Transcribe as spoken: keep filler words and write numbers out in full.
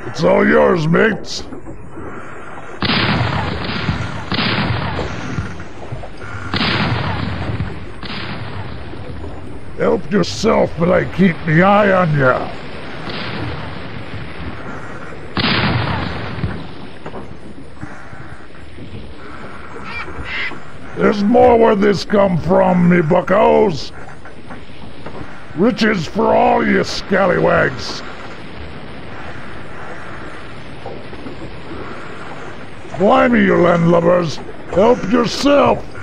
It's all yours, mates. Help yourself, but I keep me eye on ya. There's more where this come from, me buckos. Riches for all you scalliwags. Blimey, you landlubbers. Help yourself.